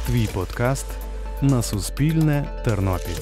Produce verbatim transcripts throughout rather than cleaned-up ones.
Твій подкаст на Суспільне Тернопіль.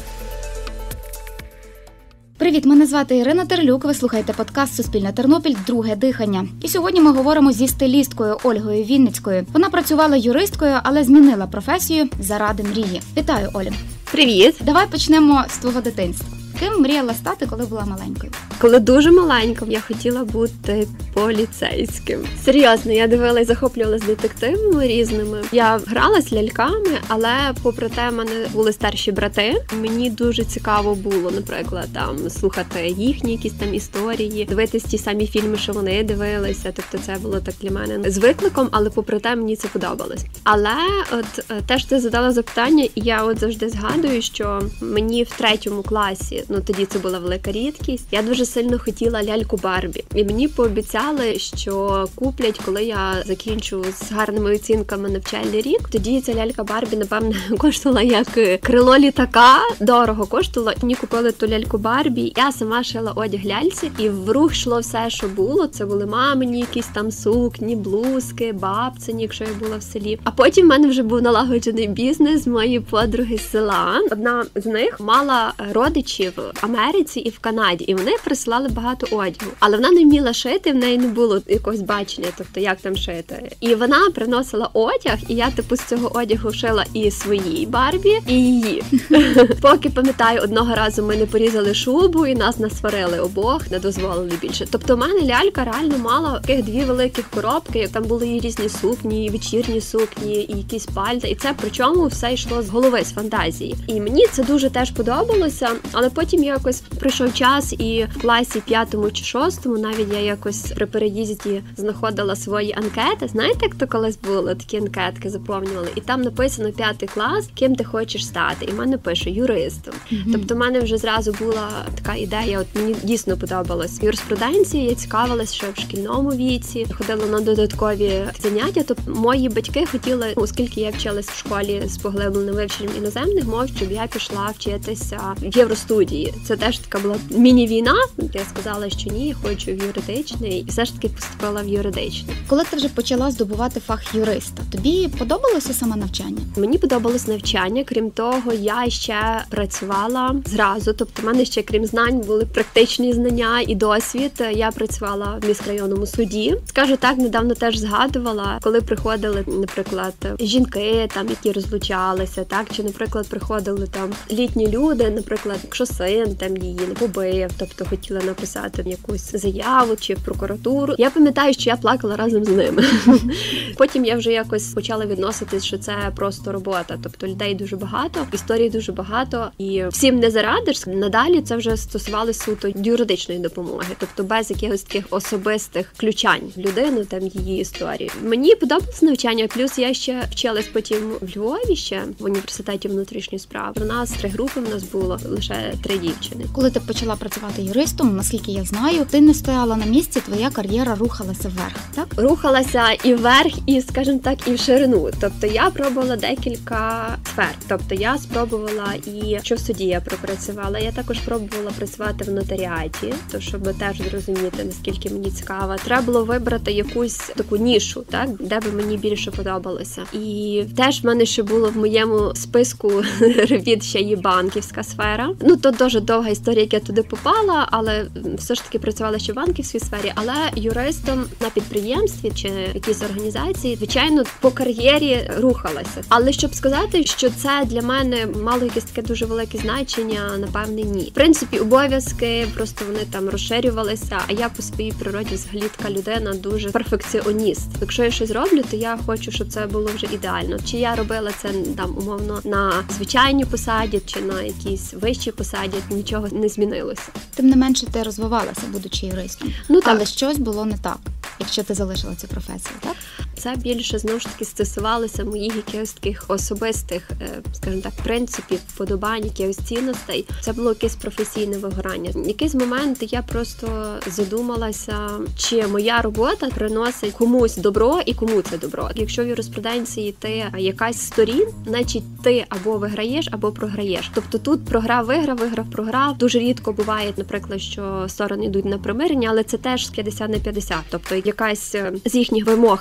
Привіт, мене звати Ірина Терлюк, ви слухаєте подкаст «Суспільне Тернопіль. Друге дихання». І сьогодні ми говоримо зі стилісткою Ольгою Вінницькою. Вона працювала юристкою, але змінила професію заради мрії. Вітаю, Олю. Привіт. Давай почнемо з твого дитинства. Ким мріяла стати, коли була маленькою? Коли дуже маленька, я хотіла бути поліцейським. Серйозно, я дивилася і захоплювалася детективами різними. Я грала з ляльками, але попри те, в мене були старші брати. Мені дуже цікаво було, наприклад, там слухати їхні якісь там історії, дивитись ті самі фільми, що вони дивилися. Тобто це було так для мене з викликом, але попри те, мені це подобалось. Але от теж ти задала запитання, і я от завжди згадую, що мені в третьому класі, ну тоді це була велика рідкість, я дуже сильно хотіла ляльку Барбі. І мені пообіцяли, що куплять, коли я закінчу з гарними оцінками навчальний рік. Тоді ця лялька Барбі, напевно, коштувала як крило літака. Дорого коштувало. Мені купили ту ляльку Барбі. Я сама шила одяг ляльці. І в рух йшло все, що було. Це були мамині якісь там сукні, блузки, бабцині, якщо я була в селі. А потім в мене вже був налагоджений бізнес моєї подруги з села. Одна з них мала родичів в Америці і в Канаді. І вони присилали багато одягу. Але вона не вміла шити, в неї не було якогось бачення, тобто як там шити. І вона приносила одяг, і я типу з цього одягу шила і своїй Барбі, і її. Поки, пам'ятаю, одного разу ми не порізали шубу, і нас насварили обох, не дозволили більше. Тобто в мене лялька реально мала таких дві великих коробки, там були і різні сукні, і вечірні сукні, і якісь пальта. І це причому все йшло з голови, з фантазії. І мені це дуже теж подобалося, але потім якось прийшов час, і в класі п'ятому чи шостому навіть я якось при переїзді знаходила свої анкети. Знаєте, як то колись було? Такі анкетки заповнювали. І там написано п'ятий клас, ким ти хочеш стати. І в мене пише юристом. Mm-hmm. Тобто в мене вже зразу була така ідея, от мені дійсно подобалось. Юриспруденції я цікавилась ще в шкільному віці, ходила на додаткові заняття. Тобто мої батьки хотіли, оскільки я вчилась в школі з поглибленим вивченням іноземних мов, щоб я пішла вчитися в євростудії. Це теж така була міні-війна. Я сказала, що ні, я хочу в юридичний, і все ж таки поступила в юридичний. Коли ти вже почала здобувати фах юриста, тобі подобалося саме навчання? Мені подобалось навчання, крім того, я ще працювала зразу, тобто в мене ще, крім знань, були практичні знання і досвід. Я працювала в міськрайонному суді. Скажу так, недавно теж згадувала, коли приходили, наприклад, жінки, там, які розлучалися, так, чи, наприклад, приходили там літні люди, наприклад, якщо син там її не побив, тобто хотіла написати якусь заяву чи в прокуратуру. Я пам'ятаю, що я плакала разом з ними. Потім я вже якось почала відноситись, що це просто робота. Тобто людей дуже багато, історій дуже багато, і всім не зарадиш. Надалі це вже стосувалося суто юридичної допомоги, тобто без якихось таких особистих включань в людину, там її історії. Мені подобалось навчання, плюс я ще вчилась потім в Львові ще, в університеті внутрішньої справи. У нас три групи в нас було, лише три дівчини. Коли ти почала працювати юристом, наскільки я знаю, ти не стояла на місці, твоя кар'єра рухалася вверх, так? Рухалася і вверх, і, скажімо так, і в ширину. Тобто я пробувала декілька сфер. Тобто я спробувала і що в суді я пропрацювала. Я також пробувала працювати в нотаріаті, то щоб теж зрозуміти, наскільки мені цікаво. Треба було вибрати якусь таку нішу, так, де би мені більше подобалося. І теж в мене ще було в моєму списку робіт ще є банківська сфера. Ну, то дуже довга історія, як я туди попала, але все ж таки працювала ще в банківській сфері, але юристом на підприємстві чи якійсь організації, звичайно, по кар'єрі рухалася. Але щоб сказати, що це для мене мало якесь таке дуже велике значення, напевне, ні. В принципі, обов'язки, просто вони там розширювалися, а я по своїй природі взагалі така людина дуже перфекціоніст. Якщо я щось роблю, то я хочу, щоб це було вже ідеально. Чи я робила це там умовно на звичайній посаді, чи на якійсь вищій посаді, нічого не змінилося. Тим не менше, ти розвивалася, будучи юристом. Ну, так. Але щось було не так, якщо ти залишила цю професію, так? Це більше, знову ж таки, стосувалося моїх якихось таких особистих, скажімо так, принципів, вподобань, якихось цінностей. Це було якесь професійне вигорання. В якийсь момент я просто задумалася, чи моя робота приносить комусь добро і кому це добро. Якщо в юриспруденції ти якась з сторін, значить ти або виграєш, або програєш. Тобто тут програв-виграв, виграв-програв. Дуже рідко буває, наприклад, що сторони йдуть на примирення, але це теж п'ятдесят на п'ятдесят. Тобто якась з їхніх вимог задоволена,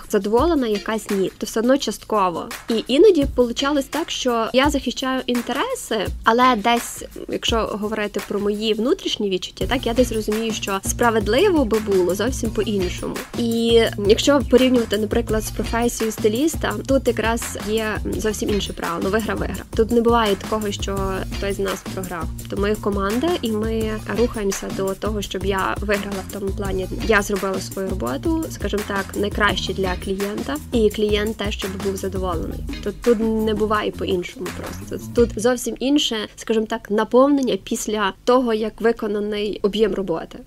задоволена, якась ні. То все одно частково. І іноді вийшло так, що я захищаю інтереси, але десь, якщо говорити про мої внутрішні відчуття, так, я десь розумію, що справедливо би було зовсім по-іншому. І якщо порівнювати, наприклад, з професією стиліста, тут якраз є зовсім інше правило. Вигра-вигра. Тут не буває такого, що хтось з нас програв. То ми команда, і ми рухаємося до того, щоб я виграла в тому плані. Я зробила свою роботу, скажімо так, найкраще для клієнта, і клієнт теж, щоб був задоволений. Тут, тут не буває по-іншому просто. Тут зовсім інше, скажімо так, наповнення після того, як виконаний об'єм роботи.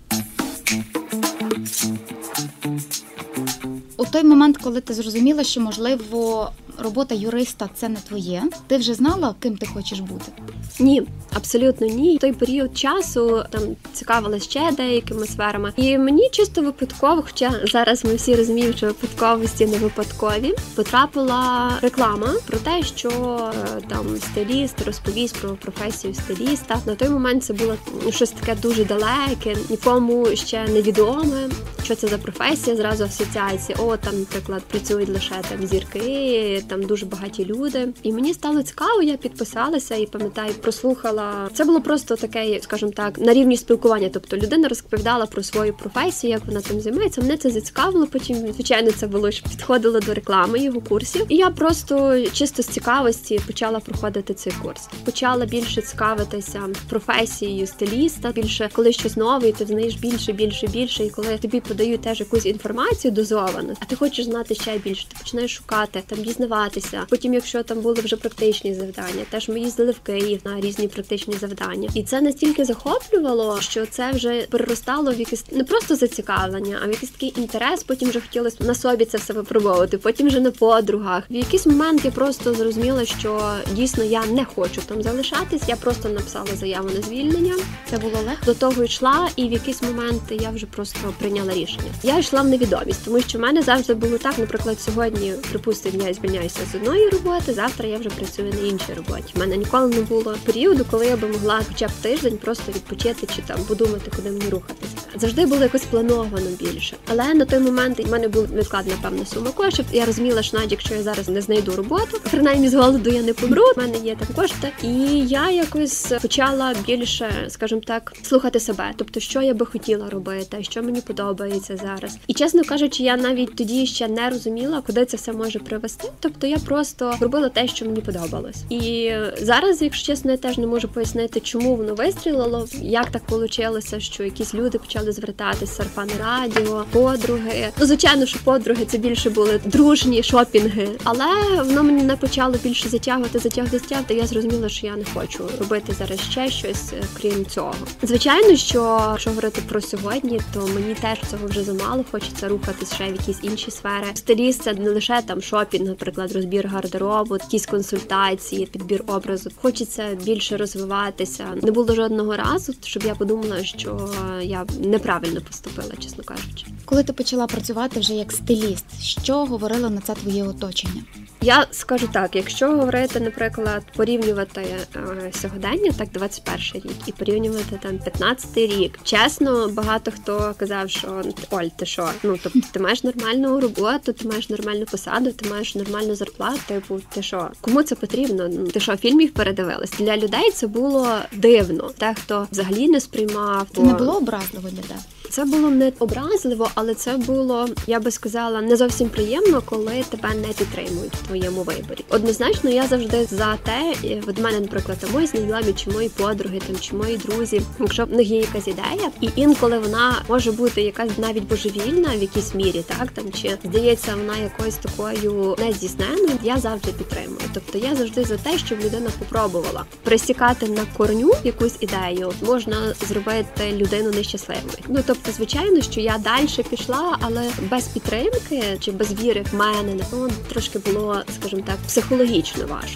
У той момент, коли ти зрозуміла, що, можливо, робота юриста – це не твоє, ти вже знала, ким ти хочеш бути? Ні, абсолютно ні. В той період часу там цікавилась ще деякими сферами. І мені чисто випадково, хоча зараз ми всі розуміємо, що випадковості не випадкові, потрапила реклама про те, що там стиліст розповість про професію стиліста. На той момент це було щось таке дуже далеке, нікому ще невідоме, що це за професія, зразу асоціації. О, там, наприклад, працюють лише там зірки, там дуже багаті люди. І мені стало цікаво, я підписалася і, пам'ятаю, прослухала. Це було просто таке, скажімо так, на рівні спілкування. Тобто людина розповідала про свою професію, як вона там займається. Мене це зацікавило, потім, звичайно, це було, що підходило до реклами його курсів. І я просто чисто з цікавості почала проходити цей курс. Почала більше цікавитися професією стиліста, більше, коли щось нове, ти знаєш більше, більше, більше. І коли тобі подають теж якусь інформацію дозовану, а ти хочеш знати ще більше, ти починаєш шукати, там дізнаватися. Потім, якщо там були вже практичні завдання, теж ми їздили в Київ на різні практичні завдання. І це настільки захоплювало, що це вже переростало в якесь не просто зацікавлення, а в якийсь такий інтерес. Потім вже хотілося на собі це все випробовувати, потім вже на подругах. В якийсь момент я просто зрозуміла, що дійсно я не хочу там залишатись. Я просто написала заяву на звільнення. Це було легко? До того йшла, і в якийсь момент я вже просто прийняла рішення. Я йшла в невідомість, тому що в мене завжди було так, наприклад, сьогодні, припустимо, я звільняюся з одної роботи, завтра я вже працюю на іншій роботі. В мене ніколи не було періоду, коли я би могла хоча б тиждень просто відпочити чи там подумати, куди мені рухатися. Завжди було якось плановано більше. Але на той момент в мене була відкладена певна сума коштів. Я розуміла, що навіть якщо я зараз не знайду роботу, принаймні з голоду я не помру, в мене є там кошти. І я якось почала більше, скажімо так, слухати себе. Тобто, що я би хотіла робити, що мені подобається зараз. І, чесно кажучи, я навіть тоді ще не розуміла, куди це все може привести. Тобто, я просто робила те, що мені подобалось. І зараз, якщо чесно, я теж не можу пояснити, чому воно вистрілило, як так вийшло, що якісь люди почали звертатись, сарафанне радіо, подруги. Ну, звичайно, що подруги це більше були дружні шопінги, але воно мені не почало більше затягувати, затягувати, затягувати. Я зрозуміла, що я не хочу робити зараз ще щось, крім цього. Звичайно, що якщо говорити про сьогодні, то мені теж цього вже замало, хочеться рухатись ще в якісь інші сфери. Стиліст – це не лише там шопінг, наприклад, розбір гардеробу, якісь консультації, підбір образу. Хочеться більше розвиватися. Не було жодного разу, щоб я подумала, що я неправильно поступила, чесно кажучи. Коли ти почала працювати вже як стиліст, що говорило на це твоє оточення? Я скажу так, якщо говорити, наприклад, порівнювати е, сьогодення, так, двадцять перший рік, і порівнювати там п'ятнадцятий рік. Чесно, багато хто казав, що Оль, ти що? Ну, тобто ти маєш нормальну роботу, ти маєш нормальну посаду, ти маєш нормальну зарплату, типу, ти що? Кому це потрібно? Ти що, фільмів передивилась? Для людей це було дивно. Те, хто взагалі не сприймав. Це не було образливо для тебе? Це було не образливо, але це було, я би сказала, не зовсім приємно, коли тебе не підтримують в твоєму виборі. Однозначно, я завжди за те, від мене, наприклад, там, мої знайомі, чи мої подруги, там, чи мої друзі, якщо в них є якась ідея, і інколи вона може бути якась навіть божевільна в якійсь мірі, так, там, чи здається вона якоюсь такою нездійсненною, я завжди підтримую. Тобто я завжди за те, щоб людина попробувала. Присікати на корню якусь ідею можна зробити людину нещасливою. Ну, тобто, звичайно, що я далі пішла, але без підтримки чи без віри в мене, ну, трошки було, скажімо так, психологічно важко.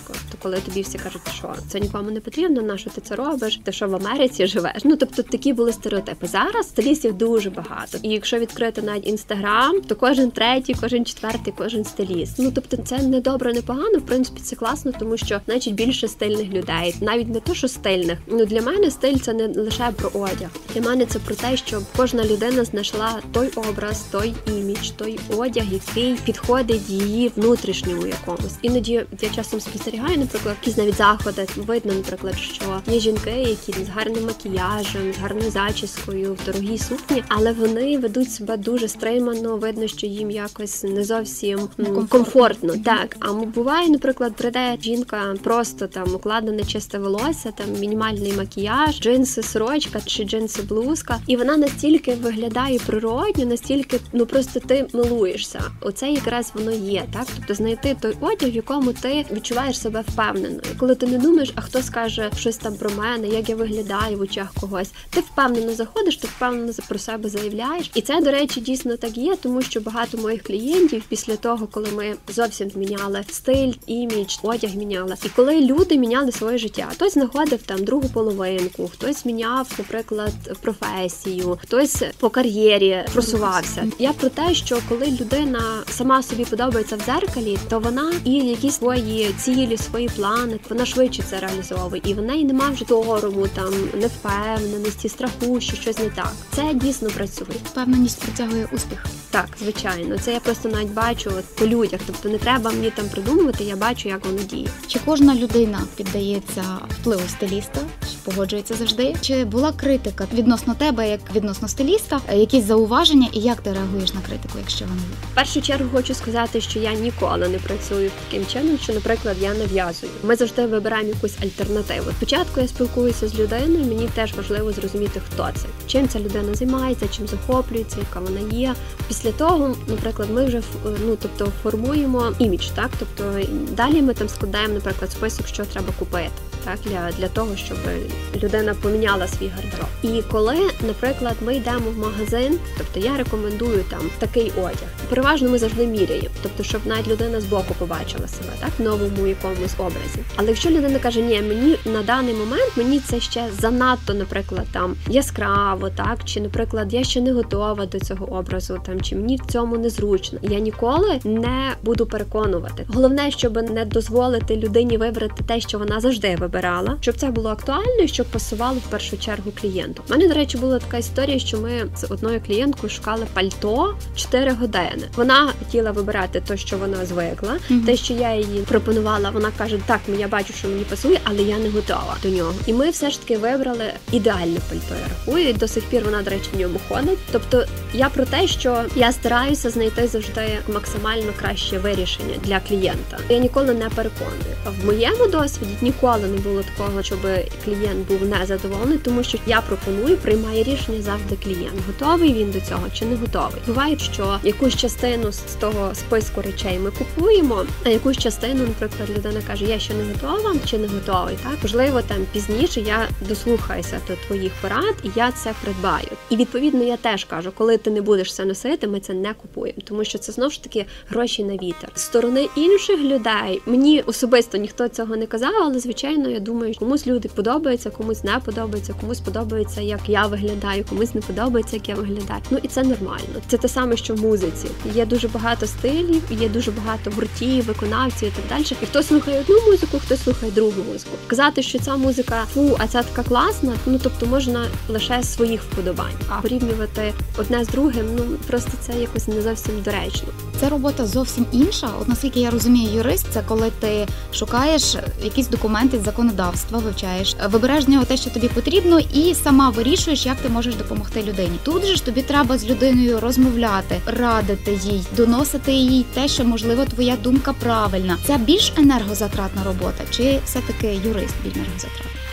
коли тобі всі кажуть, що це нікому не потрібно, на що ти це робиш, ти що в Америці живеш. Ну, тобто такі були стереотипи. Зараз стилістів дуже багато. І якщо відкрити навіть Інстаграм, то кожен третій, кожен четвертий, кожен стиліст. Ну, тобто це не добре, не погано, в принципі, це класно, тому що, значить, більше стильних людей. Навіть не то, що стильних. Ну, для мене стиль – це не лише про одяг. Для мене це про те, щоб кожна людина знайшла той образ, той імідж, той одяг, який підходить її внутрішньому якомусь. Іноді я часом спостерігаю, наприклад, якісь навіть заходи. Видно, наприклад, що є жінки, які з гарним макіяжем, з гарною зачіскою, в дорогій сукні, але вони ведуть себе дуже стримано, видно, що їм якось не зовсім комфортно. комфортно. Так, а буває, наприклад, прийде жінка просто там укладене чисте волосся, там мінімальний макіяж, джинси, сорочка чи джинси, блузка, і вона настільки виглядає природньо, настільки, ну просто ти милуєшся. Оце якраз воно є, так? Тобто знайти той одяг, в якому ти відчуваєш себе впевнено. І коли ти не думаєш, а хто скаже щось там про мене, як я виглядаю в очах когось, ти впевнено заходиш, ти впевнено про себе заявляєш. І це, до речі, дійсно так є, тому що багато моїх клієнтів після того, коли ми зовсім зміняли стиль, імідж, одяг міняли. І коли люди міняли своє життя, хтось знаходив там другу половинку, хтось міняв, наприклад, професію, хтось по кар'єрі просувався. Я про те, що коли людина сама собі подобається в дзеркалі, то вона і якісь свої цілі, свої плани, вона швидше це реалізовує. І в неї немає вже сорому, там, невпевненості, страху, що щось не так. Це дійсно працює. Впевненість притягує успіх. Так, звичайно. Це я просто навіть бачу от, по людях. Тобто не треба мені там придумувати, я бачу, як воно діє. Чи кожна людина піддається впливу стиліста? Чи погоджується завжди? Чи була критика відносно тебе, як відносно стиліста? Якісь зауваження і як ти реагуєш на критику, якщо вона є? В першу чергу хочу сказати, що я ніколи не працюю таким чином, що, наприклад, я нав'язую. Ми завжди вибираємо якусь альтернативу. Спочатку я спілкуюся з людиною, мені теж важливо зрозуміти, хто це. Чим ця людина займається, чим захоплюється, яка вона є. Після того, наприклад, ми вже ну, тобто, формуємо імідж, так? Тобто далі ми там складаємо, наприклад, список, що треба купити, так? Для, для того, щоб людина поміняла свій гардероб. І коли, наприклад, ми йдемо в магазин, тобто я рекомендую там такий одяг. Переважно ми завжди міряємо, тобто, щоб навіть людина збоку побачила себе, так? В новому якомусь образі. Але якщо людина каже, ні, мені на даний момент, мені це ще занадто, наприклад, там яскраво, так? Чи, наприклад, я ще не готова до цього образу, там, чи мені в цьому незручно. Я ніколи не буду переконувати. Головне, щоб не дозволити людині вибрати те, що вона завжди вибирала, щоб це було актуально і щоб пасувало в першу чергу клієнту. У мене, до речі, була така історія, що ми з одною клієнткою шукали пальто чотири години. Вона хотіла вибирати те, що вона звикла, mm-hmm. те, що я їй пропонувала, вона каже, так, я бачу, що мені пасує, але я не готова до нього. І ми все ж таки вибрали ідеальне пальто, я рахую, і до сих пір вона, до речі, в ньому ходить. Тобто я про те, що я стараюся знайти завжди максимально краще вирішення для клієнта. Я ніколи не переконую. В моєму досвіді ніколи не було такого, щоб клієнт був незадоволений, тому що я пропоную, приймає рішення завжди клієнт. Готовий він до цього чи не готовий? Буває, що якусь частину з того списку речей ми купуємо, а якусь частину, наприклад, людина каже, я ще не готова чи не готовий. Так, можливо, там пізніше я дослухаюся до твоїх порад і я це придбаю. І відповідно я теж кажу, коли ти не будеш це носити, ми це не купуємо, тому що це знову ж таки гроші на вітер. З сторони інших людей, мені особисто ніхто цього не казав, але звичайно, я думаю, комусь люди подобаються, комусь не подобається, комусь подобається, як я виглядаю, комусь не подобається, як я виглядаю. Ну і це нормально. Це те саме, що в музиці. Є дуже багато стилів, є дуже багато гуртів, виконавців і так далі. І хтось слухає одну музику, хтось слухає другу музику. Казати, що ця музика фу, а ця така класна, ну тобто можна лише своїх вподобань. А порівнювати одне з другим, ну просто це якось не зовсім доречно. Це робота зовсім інша. От наскільки я розумію, юрист – це коли ти шукаєш якісь документи з законодавства, вивчаєш, вибираєш з нього те, що тобі потрібно, і сама вирішуєш, як ти можеш допомогти людині. Тут же ж тобі треба з людиною розмовляти, радити їй, доносити їй те, що, можливо, твоя думка правильна. Це більш енергозатратна робота, чи все-таки юрист більш енергозатратний?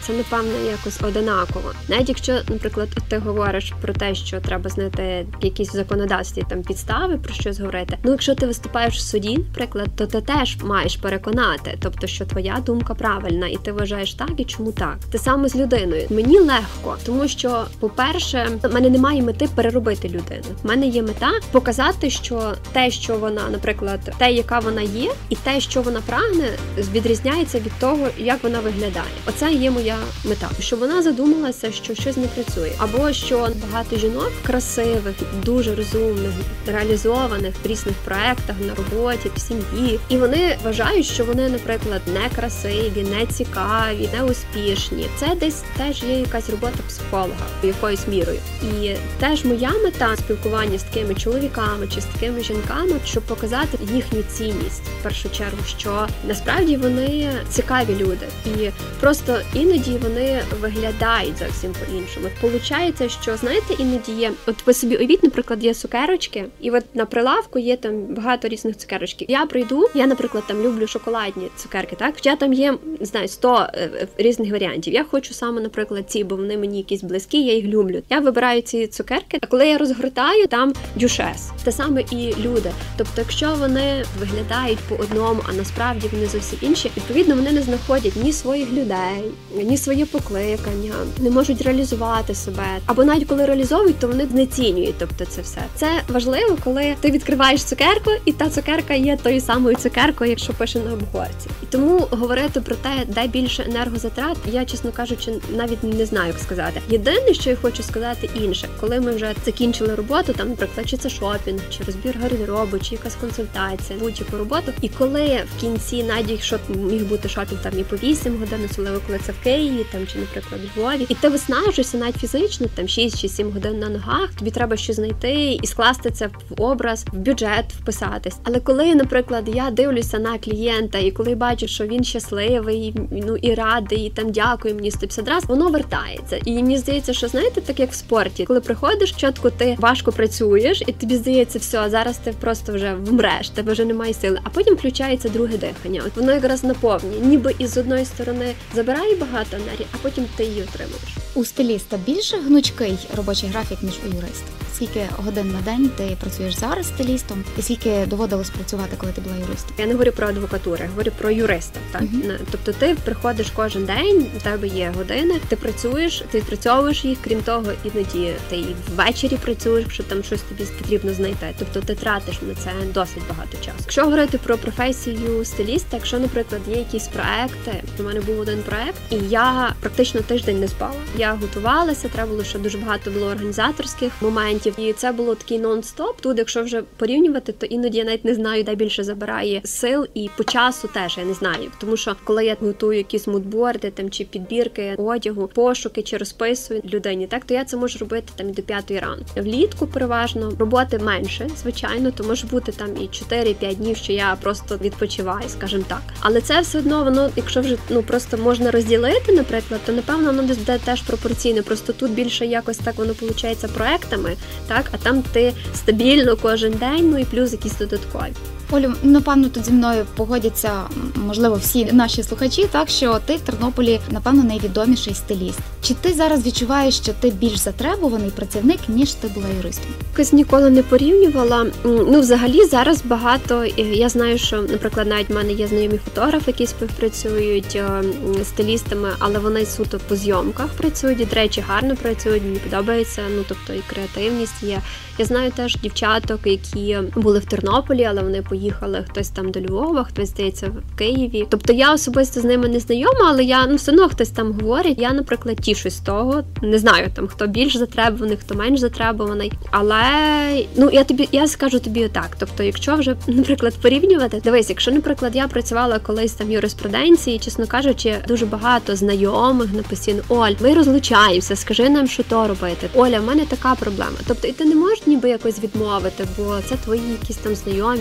це, напевно, якось одинаково. Навіть якщо, наприклад, ти говориш про те, що треба знайти якісь в законодавстві там підстави, про щось говорити. Ну, якщо ти виступаєш в суді, наприклад, то ти теж маєш переконати, тобто, що твоя думка правильна, і ти вважаєш так, і чому так. Те саме з людиною. Мені легко, тому що, по-перше, в мене немає мети переробити людину. В мене є мета показати, що те, що вона, наприклад, те, яка вона є, і те, що вона прагне, відрізняється від того, як вона виглядає. Оце є моя мета. Щоб вона задумалася, що щось не працює. Або що багато жінок красивих, дуже розумних, реалізованих в різних проектах, на роботі, в сім'ї. І вони вважають, що вони, наприклад, не красиві, не цікаві, не успішні. Це десь теж є якась робота психолога якоюсь мірою. І теж моя мета спілкування з такими чоловіками чи з такими жінками, щоб показати їхню цінність в першу чергу, що насправді вони цікаві люди. І просто іноді вони виглядають зовсім по-іншому. Получається, що, знаєте, іноді є, от ви собі уявіть, наприклад, є цукерочки, і от на прилавку є там багато різних цукерочків. Я прийду, я, наприклад, там люблю шоколадні цукерки, так? Хоча там є, не знаю, сто різних варіантів. Я хочу саме, наприклад, ці, бо вони мені якісь близькі, я їх люблю. Я вибираю ці цукерки, а коли я розгортаю, там дюшес. Те саме і люди. Тобто, якщо вони виглядають по одному, а насправді вони зовсім інші, відповідно, вони не знаходять ні своїх людей, ні своє покликання, не можуть реалізувати себе. Або навіть коли реалізовують, то вони знецінюють, тобто це все. Це важливо, коли ти відкриваєш цукерку, і та цукерка є тою самою цукеркою, якщо пише на обгорці. І тому говорити про те, де більше енергозатрат, я, чесно кажучи, навіть не знаю, як сказати. Єдине, що я хочу сказати інше, коли ми вже закінчили роботу, там, наприклад, чи це шопінг, чи розбір гардеробу, чи якась консультація, будь-яку роботу, і коли в кінці, навіть якщо міг бути шопінг там і по вісім годин, особливо коли це в Києві, там, чи, наприклад, в Львові, і ти виснажуєшся навіть фізично, там шість чи сім годин на ногах, тобі треба щось знайти і скласти це в образ, в бюджет вписатись. Але коли, наприклад, я дивлюся на клієнта, і коли бачу, що він щасливий, ну і радий, і там дякую мені сто п'ятдесят раз, воно вертається. І мені здається, що, знаєте, так як в спорті, коли приходиш, чітко ти важко працюєш, і тобі здається, все, зараз ти просто вже вмреш, тебе вже немає сили, а потім включається друге дихання. От воно якраз наповнює, ніби із одної сторони забирає багато енергії, а потім ти її отримуєш. У стиліста більше гнучкий робочий графік, ніж у юриста? Скільки годин на день ти працюєш зараз стилістом? І скільки доводилось працювати, коли ти була юристом? Я не говорю про адвокатуру, я говорю про юриста. Так? Uh-huh. Тобто ти приходиш кожен день, у тебе є години, ти працюєш, ти відпрацьовуєш їх, крім того, іноді ти і ввечері працюєш, якщо там щось тобі потрібно знайти. Тобто ти тратиш на це досить багато часу. Якщо говорити про професію стиліста, якщо, наприклад, є якісь проекти, у мене був один проект, і я практично тиждень не спала. Я готувалася, треба було, що дуже багато було організаторських моментів, і це було такий нон-стоп. Тут, якщо вже порівнювати, то іноді я навіть не знаю, де більше забирає сил, і по часу теж я не знаю. Тому що, коли я готую якісь мудборди, там, чи підбірки одягу, пошуки, чи розписую людині, так, то я це можу робити там і до п'ятої ранку. Влітку переважно роботи менше, звичайно, то може бути там і чотири-п'ять днів, що я просто відпочиваю, скажімо так. Але це все одно, воно, якщо вже, ну, просто можна розділити, наприклад, то, напевно, воно десь буде теж пропорційно. Просто тут більше якось так воно виходить проектами, так, а там ти стабільно кожен день, ну і плюс якісь додаткові. Олю, напевно, тут зі мною погодяться, можливо, всі наші слухачі, так, що ти в Тернополі, напевно, найвідоміший стиліст. Чи ти зараз відчуваєш, що ти більш затребуваний працівник, ніж ти була юристом? Якось ніколи не порівнювала. Ну, взагалі, зараз багато, я знаю, що, наприклад, навіть в мене є знайомі фотографи, які співпрацюють стилістами, але вони суто по зйомках працюють, і, до речі, гарно працюють, мені подобається, ну, тобто і креативність є. Я знаю теж дівчаток, які були в Тернополі, але вони поїхали, хтось там до Львова, хтось, здається, в Києві. Тобто я особисто з ними не знайома, але я, ну, все одно хтось там говорить. Я, наприклад, тішусь з того. Не знаю, там, хто більш затребуваний, хто менш затребуваний. Але, ну, я тобі, я скажу тобі отак. Тобто, якщо вже, наприклад, порівнювати, дивись, якщо, наприклад, я працювала колись там в юриспруденції, чесно кажучи, дуже багато знайомих на постійно: Оль, ми розлучаємося, скажи нам, що то робити. Оля, в мене така проблема. Тобто, і ти не можеш ніби якось відмовити, бо це твої якісь там знайомі, хороші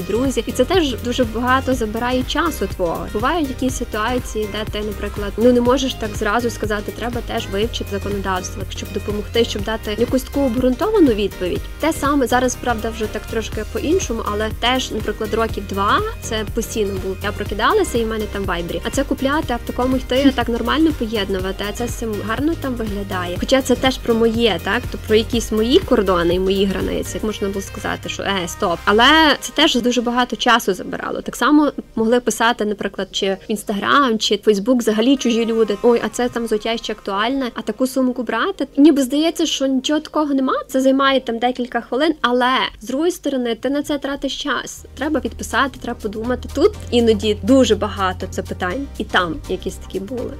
друзі. І це теж дуже багато забирає часу твого. Бувають якісь ситуації, де ти, наприклад, ну не можеш так зразу сказати, треба теж вивчити законодавство, щоб допомогти, щоб дати якусь таку обґрунтовану відповідь. Те саме зараз, правда, вже так трошки по-іншому, але теж, наприклад, років два це постійно було. Я прокидалася і в мене там вайбрі. А це купляти, а в такому йти, так нормально поєднувати, а це всім гарно там виглядає. Хоча це теж про моє, так? То про якісь мої кордони і мої границі. Можна було сказати, що е, стоп. Але це теж дуже багато часу забирало. Так само могли писати, наприклад, чи в Інстаграм, чи Фейсбук взагалі чужі люди. Ой, а це там взуття ще актуальне, а таку сумку брати. Ніби здається, що нічого такого нема. Це займає там декілька хвилин, але з другої сторони ти на це тратиш час. Треба відписати, треба подумати. Тут іноді дуже багато запитань, і там якісь такі були.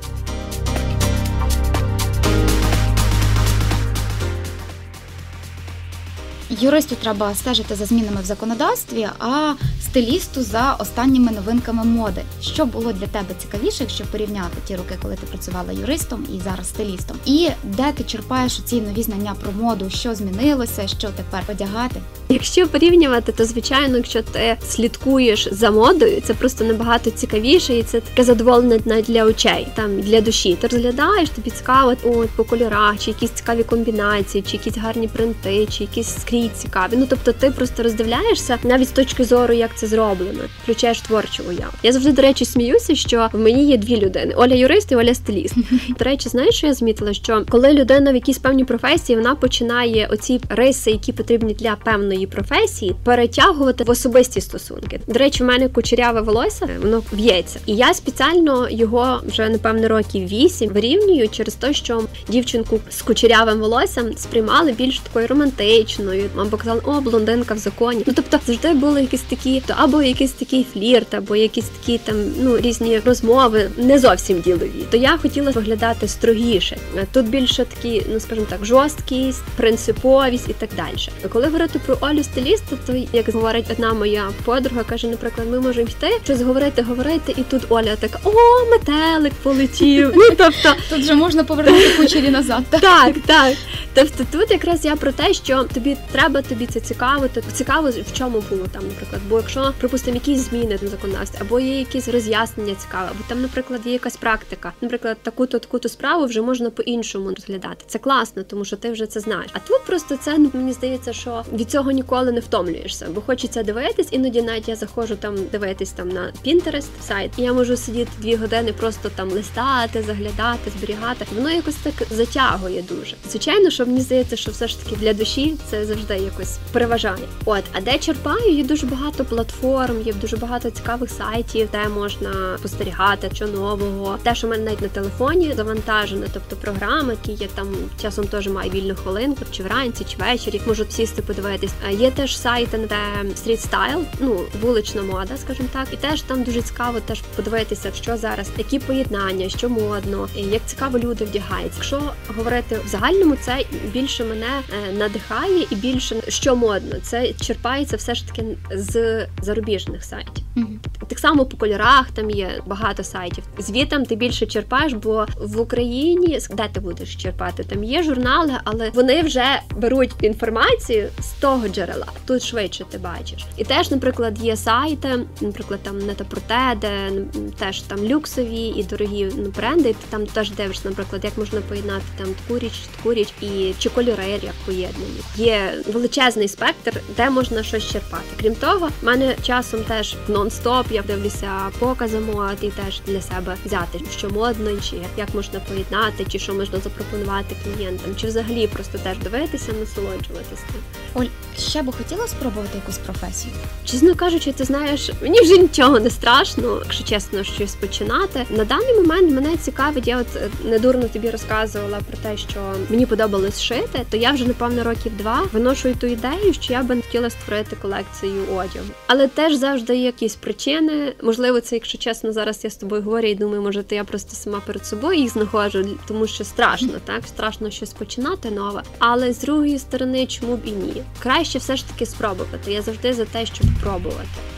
Юристу треба стежити за змінами в законодавстві, а стилісту за останніми новинками моди. Що було для тебе цікавіше, якщо порівняти ті роки, коли ти працювала юристом і зараз стилістом? І де ти черпаєш ці нові знання про моду, що змінилося, що тепер одягати? Якщо порівнювати, то, звичайно, якщо ти слідкуєш за модою, це просто набагато цікавіше, і це таке задоволення навіть для очей, там, для душі. Ти розглядаєш, тобі цікаво от, по кольорах, чи якісь цікаві комбінації, чи якісь гарні принти, чи якісь скрізь цікаві. Ну, тобто ти просто роздивляєшся навіть з точки зору, як це зроблено, включаєш творчу уяву. Я завжди, до речі, сміюся, що в мені є дві людини. Оля юрист і Оля стиліст. До речі, знаєш, що я змітила? Що коли людина в якійсь певній професії, вона починає оці риси, які потрібні для певної професії, перетягувати в особисті стосунки. До речі, в мене кучеряве волосся, воно в'ється. І я спеціально його вже, напевно, років вісім вирівнюю через те, що дівчинку з кучерявим волоссям сприймали більш такою романтичною. Або казали, о, блондинка в законі. Ну, тобто, завжди були якісь такі, або якийсь такий флірт, або якісь такі там, ну, різні розмови, не зовсім ділові. То я хотіла виглядати строгіше. Тут більше такі, ну, скажімо так, жорсткість, принциповість і так далі. Коли говорити про Олю стиліста, то, як говорить одна моя подруга, каже, наприклад, ми можемо йти, щось говорити, говорити, і тут Оля така, о, метелик полетів. Ну, тобто... Тут вже можна повернути кучері назад. Так, так. так. Тобто тут якраз я про те, що тобі треба, тобі це цікаво, то цікаво, в чому було там, наприклад, бо якщо, припустимо, якісь зміни на законодавстві, або є якісь роз'яснення цікаве, або там, наприклад, є якась практика, наприклад, таку-то, таку-то справу вже можна по-іншому розглядати. Це класно, тому що ти вже це знаєш. А тут просто це, ну, мені здається, що від цього ніколи не втомлюєшся, бо хочеться дивитись, іноді навіть я заходжу там дивитись там на Pinterest сайт, і я можу сидіти дві години просто там листати, заглядати, зберігати. Воно якось так затягує дуже. Звичайно, що мені здається, що все ж таки для душі це завжди якось переважає. От, а де черпаю, є дуже багато платформ, є дуже багато цікавих сайтів, де можна спостерігати, що нового. Те, що в мене навіть на телефоні завантажено, тобто програми, які я там часом теж маю вільну хвилинку, чи вранці, чи ввечері, можу сісти подивитись. Є теж сайти, де стріт-стайл, ну, вулична мода, скажімо так, і теж там дуже цікаво теж подивитися, що зараз, які поєднання, що модно, як цікаво люди вдягаються. Якщо говорити в загальному, це більше мене надихає і більше, що модно, це черпається все ж таки з зарубіжних сайтів. Mm-hmm. Так само по кольорах там є багато сайтів. Звітом ти більше черпаєш, бо в Україні, де ти будеш черпати? Там є журнали, але вони вже беруть інформацію з того джерела. Тут швидше ти бачиш. І теж, наприклад, є сайти, наприклад, там Net-a-Porter, де теж там люксові і дорогі, ну, бренди, і ти там теж дивишся, наприклад, як можна поєднати там таку річ, таку річ, і чи кольори як поєднані. Є величезний спектр, де можна щось черпати. Крім того, в мене часом теж нон-стоп, я дивлюся покази мод і теж для себе взяти, що модно, чи як можна поєднати, чи що можна запропонувати клієнтам, чи взагалі просто теж дивитися, насолоджуватися. Оль, ще би хотіла спробувати якусь професію? Чесно кажучи, ти знаєш, мені вже нічого не страшно, якщо чесно, щось починати. На даний момент мене цікавить, я от недурно тобі розказувала про те, що мені подобалось шити, то я вже, напевно, років два виношу ту ідею, що я би хотіла створити колекцію одягу. Але теж завжди є якісь причини. Можливо, це, якщо чесно, зараз я з тобою говорю і думаю, може, то я просто сама перед собою їх знаходжу, тому що страшно, так? Страшно щось починати нове. Але з другої сторони, чому б і ні? Краще все ж таки спробувати. Я завжди за те, щоб пробувати.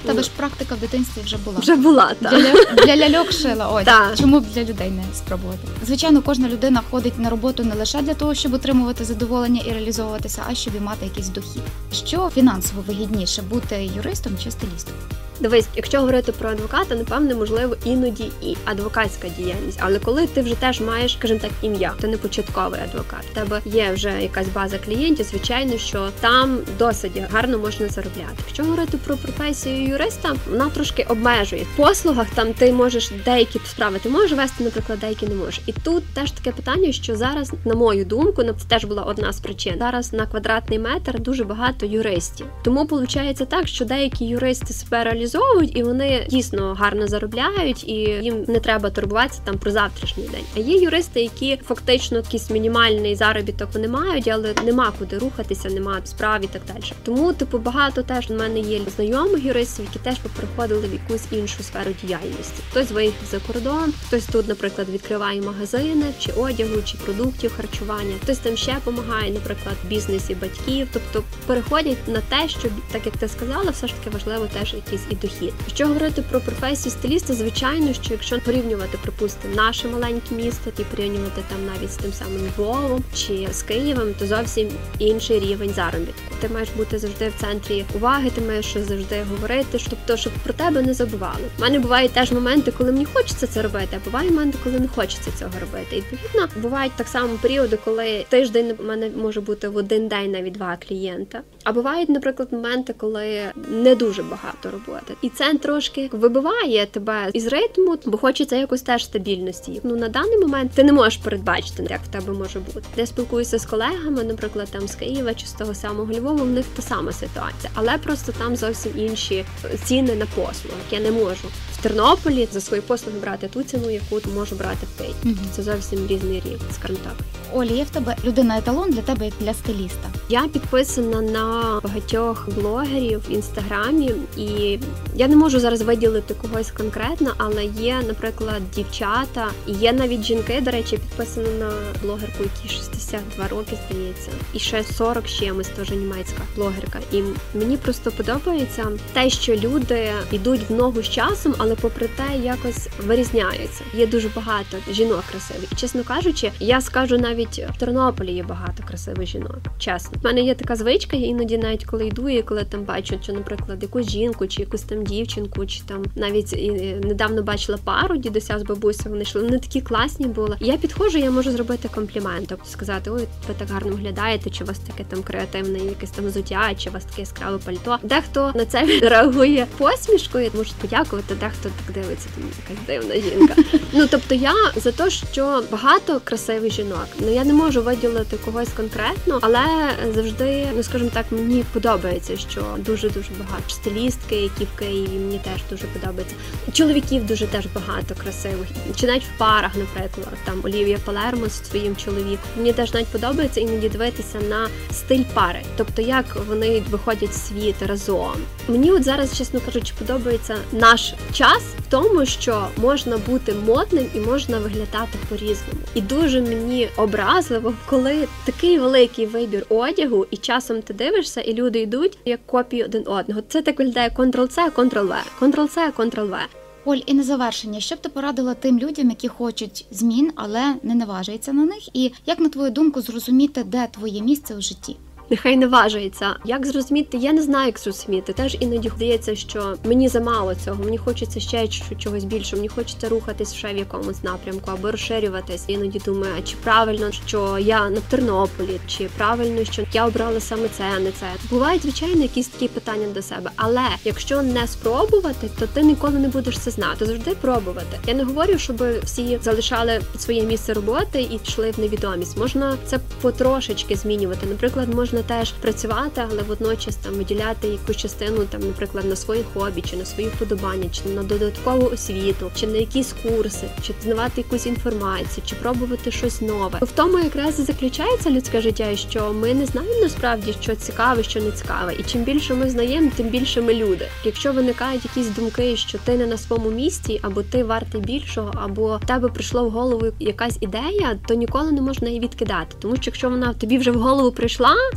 В тебе ж практика в дитинстві вже була. Вже була, так. Для, ля- для ляльок шила, ось. Так. Чому б для людей не спробувати? Звичайно, кожна людина ходить на роботу не лише для того, щоб отримувати задоволення і реалізовуватися, а щоб і мати якийсь дохід. Що фінансово вигідніше, бути юристом чи стилістом? Дивись, якщо говорити про адвоката, напевне, можливо, іноді і адвокатська діяльність. Але коли ти вже теж маєш, скажімо так, ім'я, ти не початковий адвокат, у тебе є вже якась база клієнтів, звичайно, що там досить гарно можна заробляти. Якщо говорити про професію юриста, вона трошки обмежує. В послугах там ти можеш деякі справи, ти можеш вести, наприклад, деякі не можеш. І тут теж таке питання, що зараз, на мою думку, це теж була одна з причин, зараз на квадратний метр дуже багато юристів. Тому виходить так, що деякі юристи себе реалізують, і вони дійсно гарно заробляють, і їм не треба турбуватися там про завтрашній день. А є юристи, які фактично якийсь мінімальний заробіток вони мають, але нема куди рухатися, нема справ і так далі. Тому, типу, багато теж у мене є знайомих юристів, які теж переходили в якусь іншу сферу діяльності. Хтось виїхав за кордон, хтось тут, наприклад, відкриває магазини, чи одягу, чи продуктів харчування, хтось там ще допомагає, наприклад, в бізнесі батьків. Тобто переходять на те, що, так як ти сказала, все ж таки важливо теж якийсь і дохід. Якщо говорити про професію стиліста, звичайно, що якщо порівнювати, припустимо, наше маленьке місто, і порівнювати там навіть з тим самим Львовом чи з Києвом, то зовсім інший рівень заробітку. Ти маєш бути завжди в центрі уваги, ти маєш завжди говорити, тобто, щоб про тебе не забували. У мене бувають теж моменти, коли мені хочеться це робити, а бувають моменти, коли не хочеться цього робити. І, відповідно, бувають так само періоди, коли тиждень у мене може бути в один день навіть два клієнта. А бувають, наприклад, моменти, коли не дуже багато роботи. І це трошки вибиває тебе із ритму, бо хочеться якось теж стабільності. Ну, на даний момент ти не можеш передбачити, як в тебе може бути. Я спілкуюся з колегами, наприклад, там з Києва чи з того самого Львова, в них та сама ситуація. Але просто там зовсім інші ціни на послуги. Я не можу в Тернополі за свої послуги брати ту ціну, яку можу брати в Києві. Угу. Це зовсім різний рівень, скажімо так. Олі, є в тебе людина-еталон для тебе, як для стиліста? Я підписана на багатьох блогерів в Інстаграмі, і я не можу зараз виділити когось конкретно, але є, наприклад, дівчата, і є навіть жінки, до речі, підписана на блогерку, якій шістдесят два роки, здається, і ще сорок з чимось, теж німецька блогерка. І мені просто подобається те, що люди йдуть в ногу з часом, але попри те якось вирізняються. Є дуже багато жінок красивих. І, чесно кажучи, я скажу, навіть в Тернополі є багато красивих жінок, чесно. У мене є така звичка, я іноді навіть коли йду і коли там бачу, що, наприклад, якусь жінку, чи якусь там дівчинку, чи там навіть і недавно бачила пару дідуся з бабусею, вони йшли, вони такі класні були. І я підходжу, я можу зробити комплімент, тобто сказати: ой, ви так гарно виглядаєте, чи у вас таке там креативне якесь там взуття, чи у вас таке яскраве пальто. Дехто на це реагує посмішкою, може подякувати, дехто так дивиться, там якась дивна жінка. Ну, тобто я за те, що багато красивих жінок. Ну, я не можу виділити когось конкретно, але завжди, ну, скажімо так, мені подобається, що дуже-дуже багато стилістки, які в Києві, мені теж дуже подобається. Чоловіків дуже теж багато красивих. Чи навіть в парах, наприклад, там Олівія Палермо з своїм чоловіком. Мені теж навіть подобається іноді дивитися на стиль пари. Тобто, як вони виходять в світ разом. Мені от зараз, чесно кажучи, подобається наш час в тому, що можна бути модним і можна виглядати по-різному. І дуже мені образливо, коли такий великий вибір одягу, і часом ти дивишся, і люди йдуть як копії один одного. Це так виглядає контрол-С, контрол-В, контрол-С, контрол-В. Оль, і на завершення, що б ти порадила тим людям, які хочуть змін, але не наважуються на них? І як, на твою думку, зрозуміти, де твоє місце у житті? Нехай не важається. Як зрозуміти? Я не знаю, як зрозуміти. Теж іноді здається, що мені замало цього, мені хочеться ще чогось більше, мені хочеться рухатись ще в якомусь напрямку або розширюватись. Іноді думаю, а чи правильно, що я на Тернополі, чи правильно, що я обрала саме це, а не це. Бувають, звичайно, якісь такі питання до себе. Але якщо не спробувати, то ти ніколи не будеш це знати. Завжди пробувати. Я не говорю, щоб всі залишали своє місце роботи і йшли в невідомість. Можна це потрошечки змінювати. Наприклад, можна теж працювати, але водночас там виділяти якусь частину, там, наприклад, на свої хобі, чи на свої вподобання, чи на додаткову освіту, чи на якісь курси, чи знавати якусь інформацію, чи пробувати щось нове. В тому якраз і заключається людське життя, що ми не знаємо насправді, що цікаве, що не цікаве. І чим більше ми знаємо, тим більше ми люди. Якщо виникають якісь думки, що ти не на своєму місці, або ти вартий більшого, або в тебе прийшла в голову якась ідея, то ніколи не можна її відкидати. Тому що якщо вона тобі вже в голову прийшла,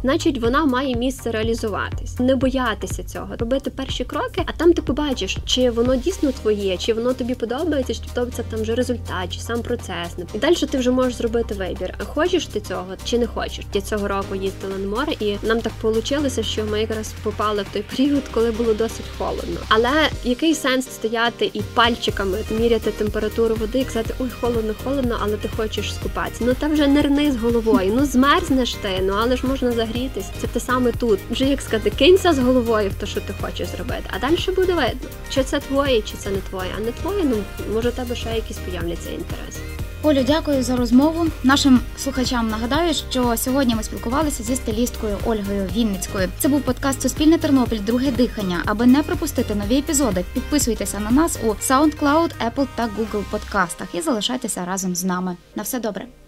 значить вона має місце реалізуватись. Не боятися цього, робити перші кроки, а там ти побачиш, чи воно дійсно твоє, чи воно тобі подобається, чи подобається там вже результат, чи сам процес. І далі ти вже можеш зробити вибір. А хочеш ти цього, чи не хочеш? Я цього року їздила на море, і нам так вийшло, що ми якраз попали в той період, коли було досить холодно. Але який сенс стояти і пальчиками міряти температуру води і казати, ой, холодно, холодно, але ти хочеш скупатися. Ну та вже не рни з головою, ну змерзнеш ти, ну але ж можна загрітись. Це те саме тут. Вже, як сказати, кинься з головою в те, що ти хочеш зробити, а далі буде видно, чи це твоє, чи це не твоє. А не твоє, ну може у тебе ще якісь появляться інтереси. Олю, дякую за розмову. Нашим слухачам нагадаю, що сьогодні ми спілкувалися зі стилісткою Ольгою Вінницькою. Це був подкаст «Суспільне Тернопіль. Друге дихання». Аби не пропустити нові епізоди, підписуйтеся на нас у SoundCloud, Apple та Google подкастах і залишайтеся разом з нами. На все добре!